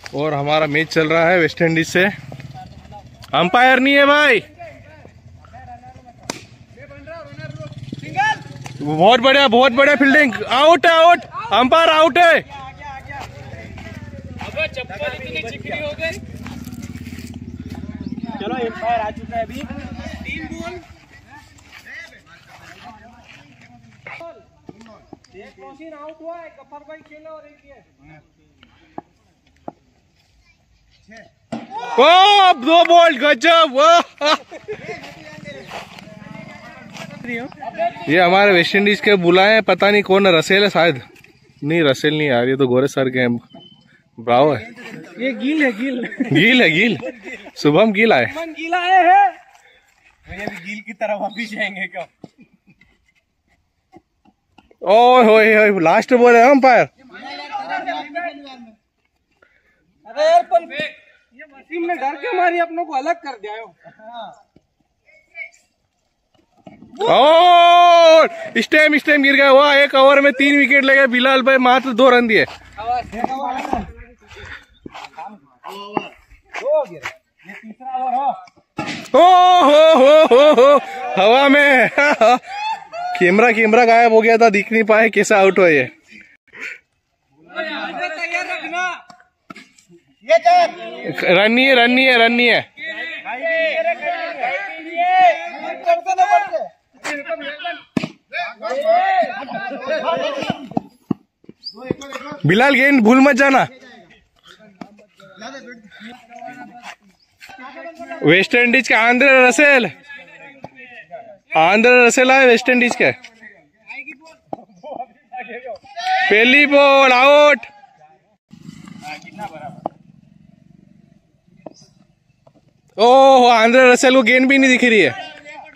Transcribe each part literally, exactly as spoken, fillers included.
और हमारा मैच चल रहा है वेस्ट इंडीज से। अंपायर नहीं है भाई। बहुत बढ़िया बहुत बढ़िया फील्डिंग। आउट है आउट। अंपायर आउट है। अबे चप्पल इतनी चिकनी हो गई। चलो अंपायर आ चुका है अभी। तीन बॉल एक क्रोसिन आउट हुआ है। गफर भाई खेला और एक ये। ओ दो बॉल गजब। ये हमारे वेस्ट इंडीज के बुलाए, पता नहीं कौन, रसेल है शायद। नहीं रसेल नहीं यार, ये तो गोरे सर के ब्रावो है। ये गिल है गिल। गिल है गिल। शुभम गिल आए। शुभम गिल आए हैं। मुझे भी गिल की तरफ वापिस जाएंगे क्या? ओए होए होए लास्ट बॉल है अंपायर। अरे यार पर ये वसीम ने डर के मारी अपनों को अलग कर दिया। और स्टेम स्टेम गिर गया। वाह, एक ओवर में तीन विकेट ले गए बिलाल भाई, मात्र दो रन दिए। ओ हो हो हो हो हवा में कैमरा कैमरा गायब हो गया था, दिख नहीं पाए कैसा आउट हुआ ये। रन नहीं है रन नहीं है रन नहीं है। बिलाल गेंद भूल मत जाना। वेस्ट इंडीज के आंद्रे रसेल। आंद्रे रसेल आए वेस्ट इंडीज के। पहली बॉल आउट। ओह आंद्रे रसेल को गेंद भी नहीं दिख रही है।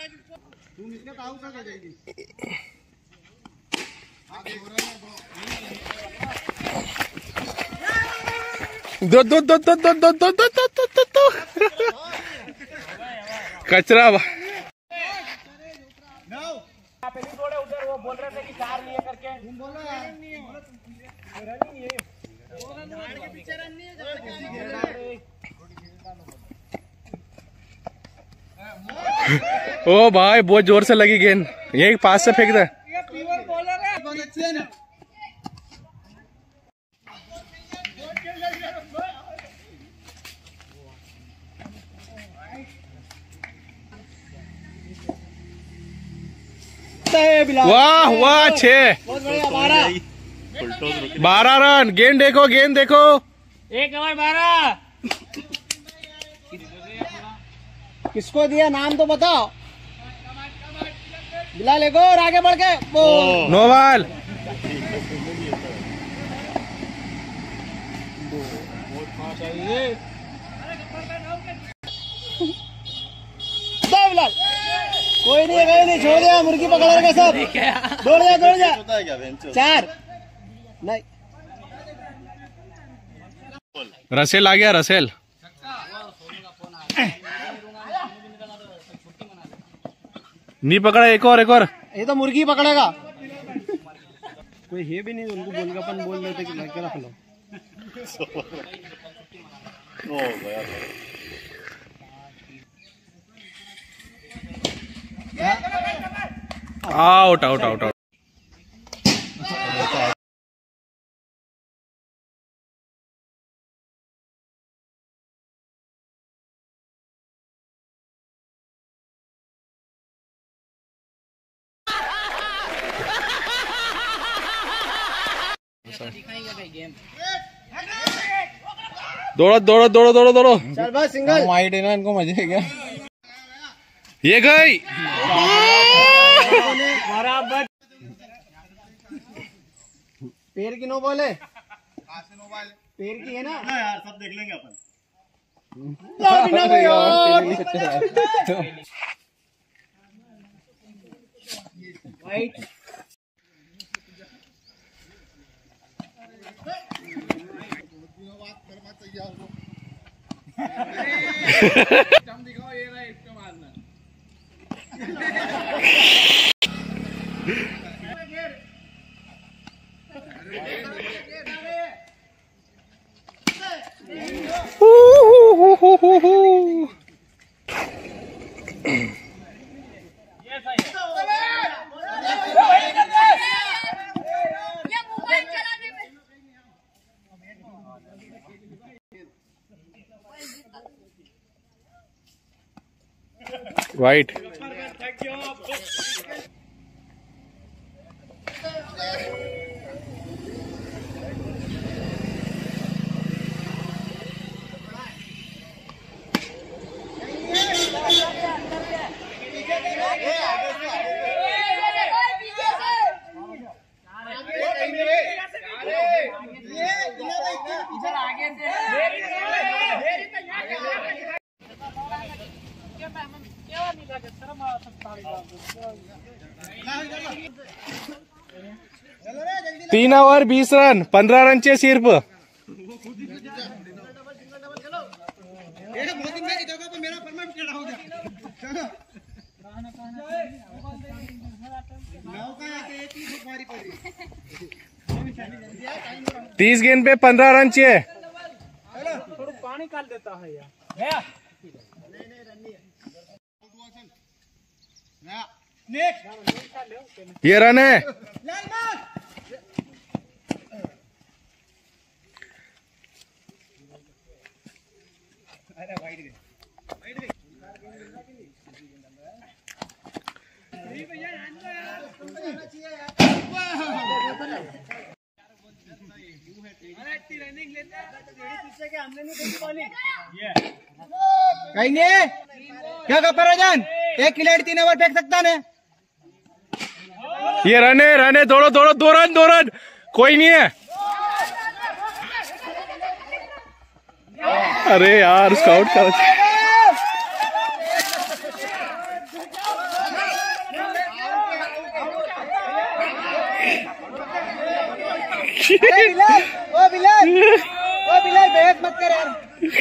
दो दो दो दो दो दो दो दो दो दो दो दो कचरा। उधर वो बोल रहे थे कि चार नहीं है करके। ओ भाई बहुत जोर से लगी गेंद, यही पास से फेंक दे। वाह वाह छह बारह रन। गेंद देखो गेंद देखो। एक ओवर बारह। किसको दिया नाम तो बताओ। बिलाल एक और आगे बढ़ के नो बॉल। बिलाल कोई नहीं कोई नहीं, छोड़ दिया, मुर्गी पकड़ेगा सब। दौड़ जा दौड़ जा। चार नहीं। रसेल आ गया रसेल। नहीं पकड़ा, एक और एक और। ये तो मुर्गी पकड़ेगा। कोई है भी नहीं, उनको बोल के अपन बोल देते कि लड़के रख लो। Out out out out. दौड़ो दौड़ो दौड़ो दौड़ो दौड़ो। चल बस सिंगल। वाइड है ना, इनको मजे है क्या? ये गई बराबर। पैर की नो बॉल है। पैर की है ना यार, सब देख लेंगे अपन। वाइट दिखाओ ये रहा, इसको मारना। वाइट। तीन ओवर बीस रन, पंद्रह रन चे सिर्फ। तीस गेंद पे पंद्रह रन चाहिए। थोड़ा पानी काल देता है यार। ये रन है। कहीं नहीं क्या कपर जान, एक खिलाड़ी तीन ओवर फेंक सकता है। ये रन है, रन है, दौड़ो दौड़ो, दो रन, दो रन, कोई नहीं है। अरे यार स्काउट कर बिलाल, ओ बिलाल, ओ बिलाल बहस मत कर यार।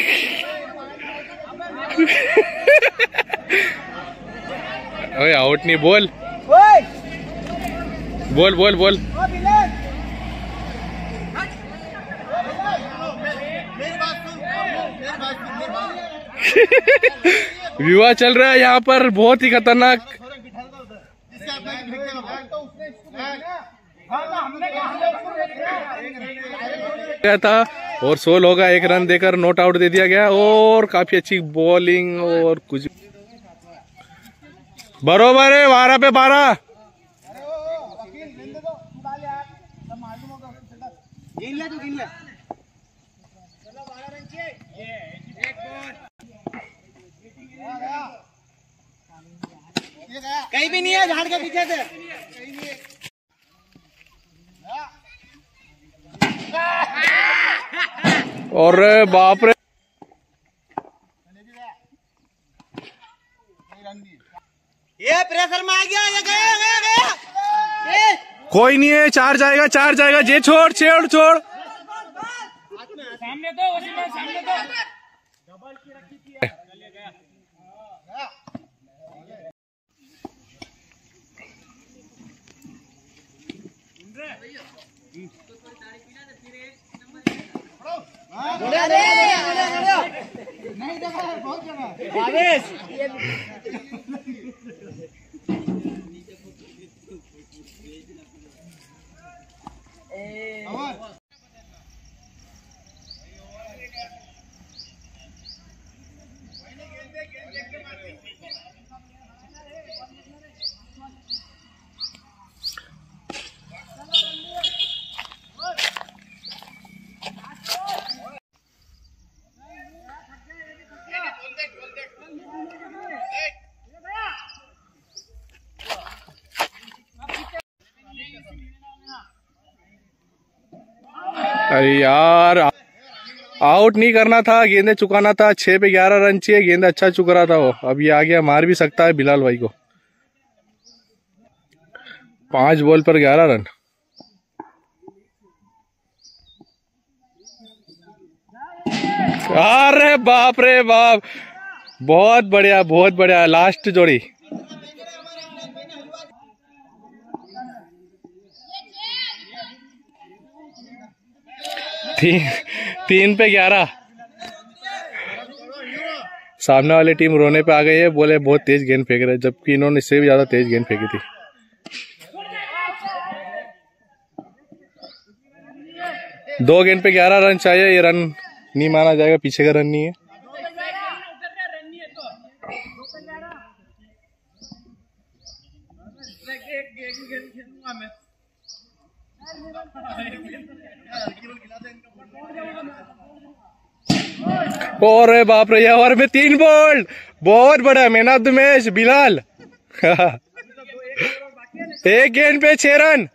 अरे आउट नहीं, बोल ओए बोल बोल बोल। ओ बिलाल, विवाह चल रहा है यहाँ पर, बहुत ही खतरनाक था। और सोल होगा, एक रन देकर नॉट आउट दे दिया गया। और काफी अच्छी बॉलिंग और कुछ बरोबर है, बारह पे बारह। कहीं भी नहीं है, झाड़ के पीछे से। और बाप रे, ये प्रेशर में आ गया, ये गया गया गया ये। कोई नहीं है, चार जाएगा, चार जाएगा। जे छोड़ छोड़ छोड़, सामने दो, सामने दो। नहीं देखा बहुत जगह आवेश। अरे यार आउट नहीं करना था, गेंदे चुकाना था। छह पे ग्यारह रन चाहिए, गेंद अच्छा चुक रहा था वो। अब ये आ गया, मार भी सकता है बिलाल भाई को। पांच बॉल पर ग्यारह रन। अरे बाप रे बाप, बहुत बढ़िया बहुत बढ़िया। लास्ट जोड़ी तीन, तीन पे ग्यारह। सामने वाली टीम रोने पे आ गई है, बोले बहुत तेज गेंद फेंक रहे, जबकि इन्होंने इससे भी ज्यादा तेज गेंद फेंकी थी। दो गेंद पे ग्यारह रन चाहिए, ये रन नहीं माना जाएगा, पीछे का रन नहीं है। और बाप रे, ओवर में तीन बॉल, बहुत बड़ा man of the match Bilal. एक गेंद पे छह रन,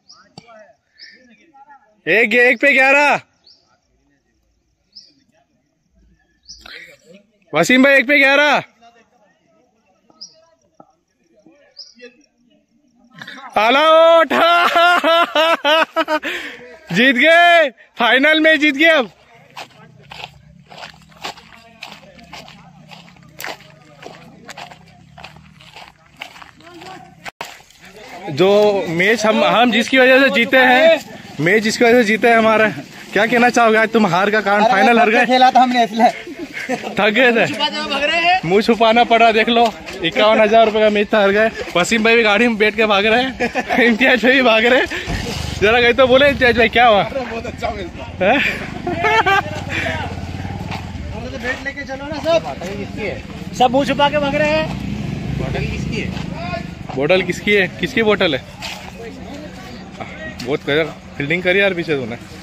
एक एक पे ग्यारह। वसीम भाई एक पे ग्यारह। All out. जीत गए, फाइनल में जीत गए। अब जो मैच हम हम जिसकी वजह से जीते हैं, मैच जिसकी वजह से जीते हैं हमारा, क्या कहना चाहोगे? आज तुम हार का कारण, फाइनल हार गए। खेला था हमने इसलिए थक गए थे, मुंह छुपाना पड़ा। देख लो, इक्यावन हजार रुपए का मैच था, हार गए। वसीम भाई भी गाड़ी में बैठ के भाग रहे हैं, इम्तियाज भाई भी भाग रहे हैं। जरा गए तो बोले इम्तियाज भाई क्या हुआ? बहुत अच्छा बैट लेके चलो ना सब। सब मुंह छुपा के भाग रहे हैं। बोतल किसकी है? बोतल किसकी है? किसकी बोतल है? बहुत फील्डिंग करी यार पीछे तूने।